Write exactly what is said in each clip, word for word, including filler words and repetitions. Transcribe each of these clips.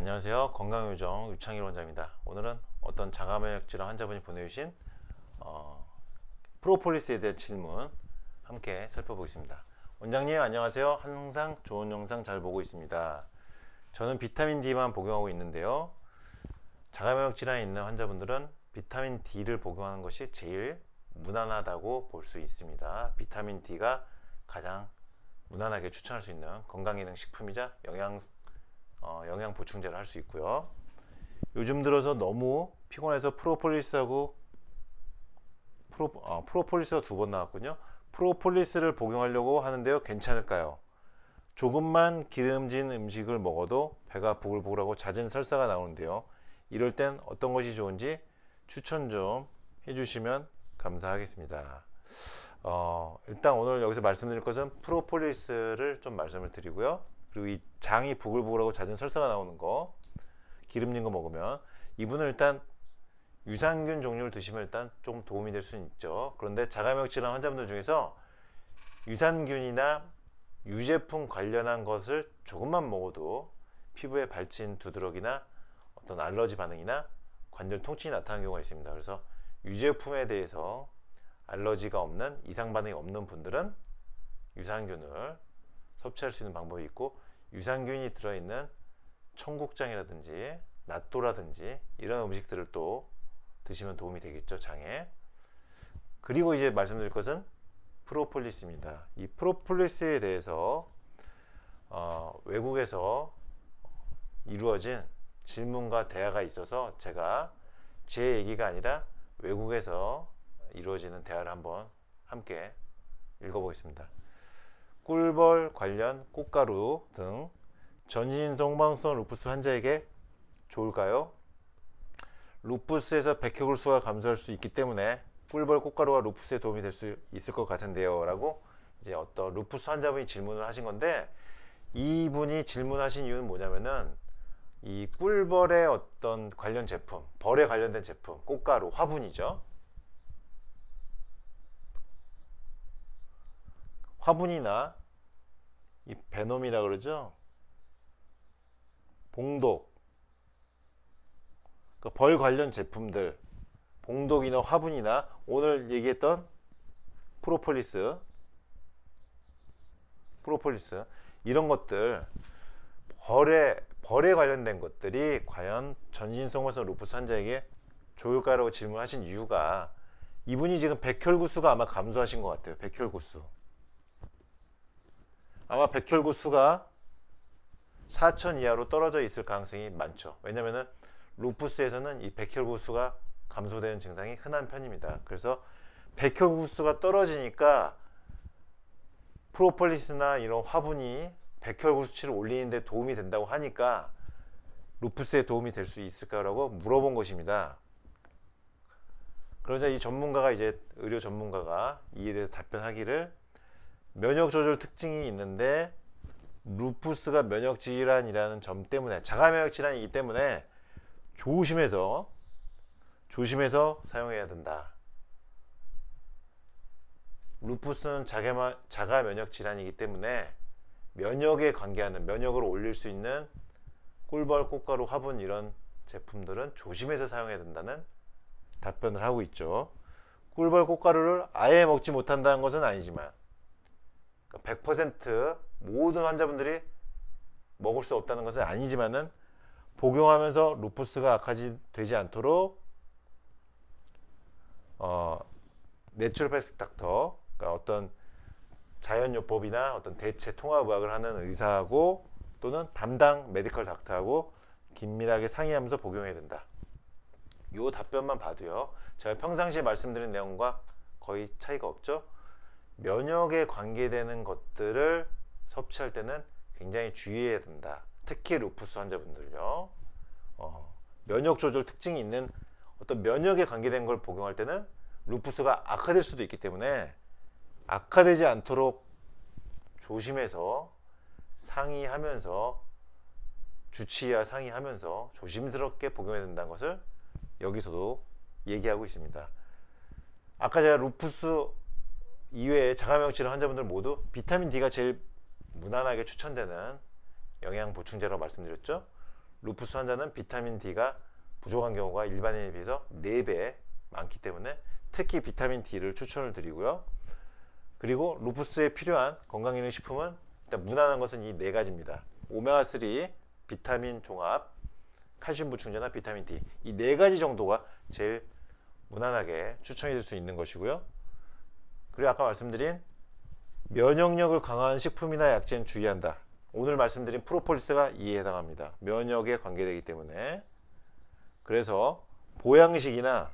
안녕하세요. 건강요정 유창일 원장입니다. 오늘은 어떤 자가면역 질환 환자분이 보내주신 어, 프로폴리스에 대한 질문 함께 살펴보겠습니다. 원장님 안녕하세요. 항상 좋은 영상 잘 보고 있습니다. 저는 비타민 D만 복용하고 있는데요. 자가면역 질환이 있는 환자분들은 비타민 D를 복용하는 것이 제일 무난하다고 볼 수 있습니다. 비타민 D가 가장 무난하게 추천할 수 있는 건강기능식품이자 영양 어, 영양 보충제를 할 수 있고요. 요즘 들어서 너무 피곤해서 프로폴리스하고 프로, 어, 프로폴리스가 두 번 나왔군요. 프로폴리스를 복용하려고 하는데요. 괜찮을까요? 조금만 기름진 음식을 먹어도 배가 부글부글하고 잦은 설사가 나오는데요. 이럴 땐 어떤 것이 좋은지 추천 좀 해주시면 감사하겠습니다. 어, 일단 오늘 여기서 말씀드릴 것은 프로폴리스를 좀 말씀을 드리고요. 그리고 이 장이 부글부글하고 잦은 설사가 나오는 거, 기름진 거 먹으면 이분은 일단 유산균 종류를 드시면 일단 좀 도움이 될 수는 있죠. 그런데 자가면역 질환 환자분들 중에서 유산균이나 유제품 관련한 것을 조금만 먹어도 피부에 발진 두드러기나 어떤 알러지 반응이나 관절 통증이 나타나는 경우가 있습니다. 그래서 유제품에 대해서 알러지가 없는, 이상 반응이 없는 분들은 유산균을 섭취할 수 있는 방법이 있고, 유산균이 들어있는 청국장이라든지 낫또라든지 이런 음식들을 또 드시면 도움이 되겠죠, 장에. 그리고 이제 말씀드릴 것은 프로폴리스입니다. 이 프로폴리스에 대해서 어, 외국에서 이루어진 질문과 대화가 있어서 제가 제 얘기가 아니라 외국에서 이루어지는 대화를 한번 함께 읽어보겠습니다. 꿀벌 관련 꽃가루 등 전신 성방성 루푸스 환자에게 좋을까요? 루푸스에서 백혈구수가 감소할 수 있기 때문에 꿀벌 꽃가루가 루푸스에 도움이 될 수 있을 것 같은데요 라고 이제 어떤 루푸스 환자분이 질문을 하신 건데, 이분이 질문하신 이유는 뭐냐면은 이 꿀벌의 어떤 관련 제품, 벌에 관련된 제품, 꽃가루, 화분이죠. 화분이나 이 베놈이라 그러죠. 봉독, 그 벌 관련 제품들, 봉독이나 화분이나 오늘 얘기했던 프로폴리스, 프로폴리스 이런 것들, 벌에 벌에 관련된 것들이 과연 전신성원성 루푸스 환자에게 좋을까라고 질문하신 이유가, 이분이 지금 백혈구수가 아마 감소하신 것 같아요. 백혈구수. 아마 백혈구수가 사천 이하로 떨어져 있을 가능성이 많죠. 왜냐면은 루푸스에서는 이 백혈구수가 감소되는 증상이 흔한 편입니다. 그래서 백혈구수가 떨어지니까 프로폴리스나 이런 화분이 백혈구 수치를 올리는 데 도움이 된다고 하니까 루푸스에 도움이 될 수 있을까라고 물어본 것입니다. 그러자 이 전문가가, 이제 의료 전문가가 이에 대해서 답변하기를, 면역 조절 특징이 있는데 루푸스가 면역 질환이라는 점 때문에, 자가면역 질환이기 때문에 조심해서 조심해서 사용해야 된다. 루푸스는 자가, 자가면역 질환이기 때문에 면역에 관계하는, 면역을 올릴 수 있는 꿀벌, 꽃가루, 화분 이런 제품들은 조심해서 사용해야 된다는 답변을 하고 있죠. 꿀벌, 꽃가루를 아예 먹지 못한다는 것은 아니지만, 백 퍼센트 모든 환자분들이 먹을 수 없다는 것은 아니지만은 복용하면서 루푸스가 악화되지 않도록 어, 내추로패스 닥터, 그러니까 어떤 자연요법이나 어떤 대체 통합의학을 하는 의사하고 또는 담당 메디컬 닥터하고 긴밀하게 상의하면서 복용해야 된다. 이 답변만 봐도요, 제가 평상시에 말씀드린 내용과 거의 차이가 없죠. 면역에 관계되는 것들을 섭취할 때는 굉장히 주의해야 된다. 특히 루푸스 환자분들요, 어, 면역 조절 특징이 있는 어떤 면역에 관계된 걸 복용할 때는 루푸스가 악화될 수도 있기 때문에 악화되지 않도록 조심해서 상의하면서, 주치의와 상의하면서 조심스럽게 복용해야 된다는 것을 여기서도 얘기하고 있습니다. 아까 제가 루푸스 이외에 자가면역 질환 환자분들 모두 비타민 D가 제일 무난하게 추천되는 영양 보충제라고 말씀드렸죠. 루푸스 환자는 비타민 D가 부족한 경우가 일반인에 비해서 네 배 많기 때문에 특히 비타민 D를 추천을 드리고요. 그리고 루푸스에 필요한 건강기능식품은 일단 무난한 것은 이 네 가지입니다. 오메가삼, 비타민 종합, 칼슘 보충제나 비타민 D, 이 네 가지 정도가 제일 무난하게 추천해 줄 수 있는 것이고요. 그리고 아까 말씀드린 면역력을 강화하는 식품이나 약재는 주의한다. 오늘 말씀드린 프로폴리스가 이에 해당합니다. 면역에 관계되기 때문에. 그래서 보양식이나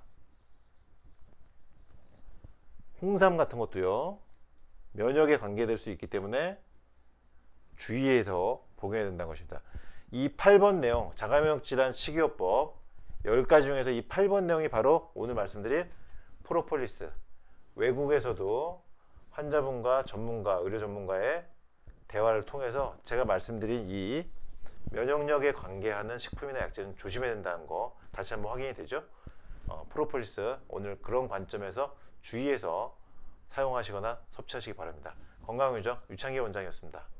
홍삼 같은 것도요, 면역에 관계될 수 있기 때문에 주의해서 복용해야 된다는 것입니다. 이 팔 번 내용, 자가면역 질환 식이요법 열 가지 중에서 이 팔 번 내용이 바로 오늘 말씀드린 프로폴리스. 외국에서도 환자분과 전문가, 의료 전문가의 대화를 통해서 제가 말씀드린 이 면역력에 관계하는 식품이나 약재는 조심해야 된다는 거 다시 한번 확인이 되죠. 어, 프로폴리스 오늘 그런 관점에서 주의해서 사용하시거나 섭취하시기 바랍니다. 건강유정 유창기 원장이었습니다.